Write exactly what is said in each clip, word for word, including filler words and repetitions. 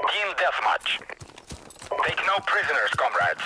Team deathmatch. Take no prisoners, comrades.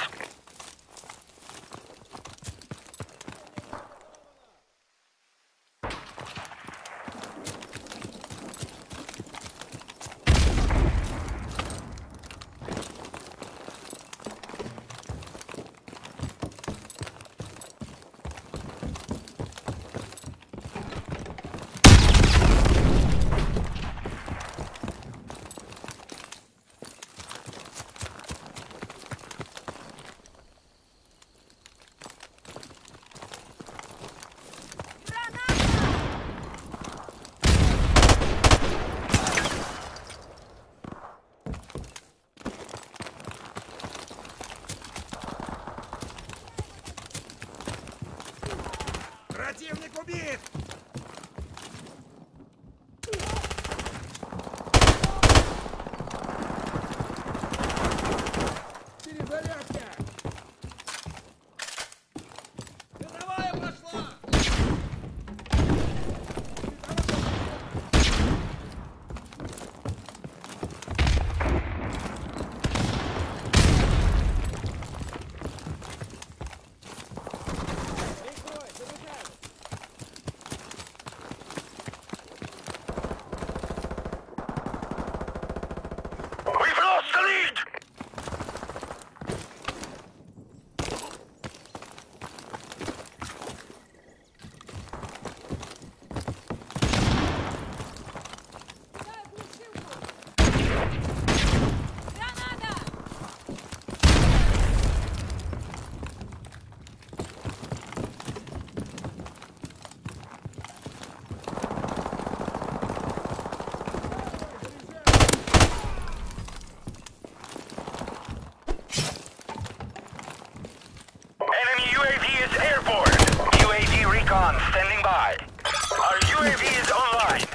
Противник убит! Перезарядка! Виновая пошла! We've lost the lead! Enemy U A V is airborne. U A V recon standing by. Our U A V is online.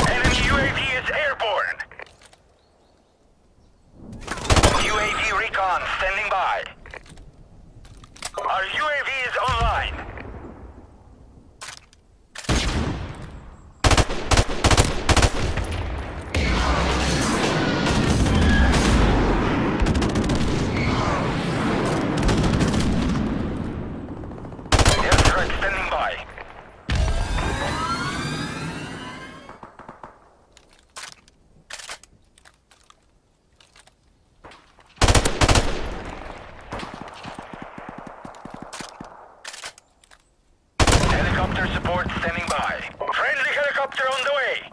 Enemy U A V is airborne. U A V recon standing by. Our U A V is online. Airstrike standing by. Helicopter support standing by. Friendly helicopter on the way.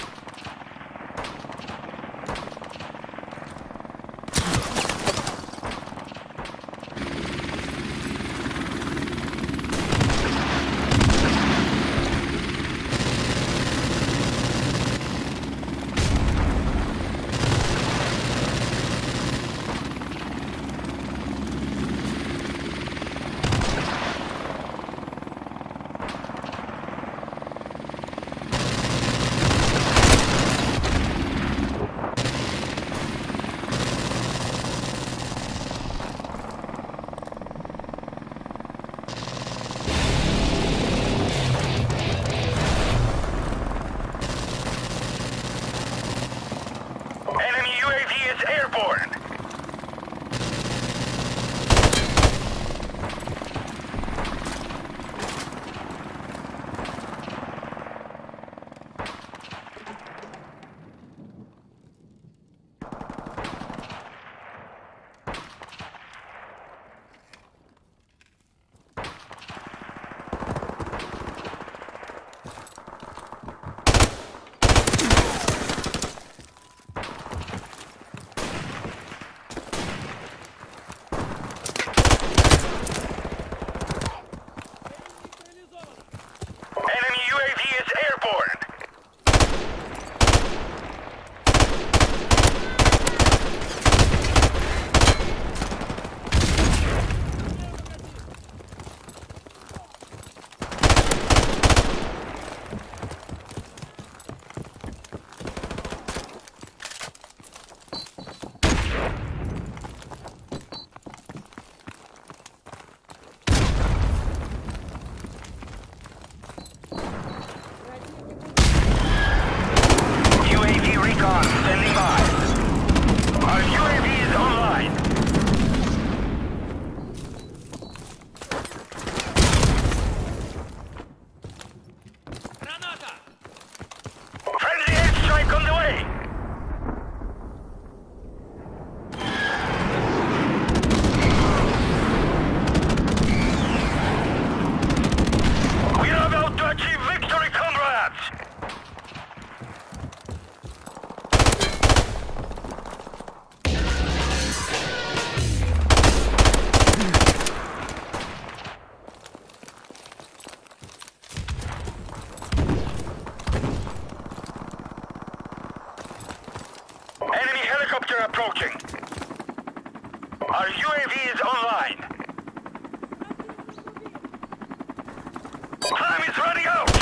Enemy U A V is airborne. Enemy U A V is airborne. U A V recon standing by. Our U A V is online. Граната! Friendly airstrike on the way. We are about to achieve victory, comrades. Enemy helicopter approaching. Our U A V is online. Time is running out.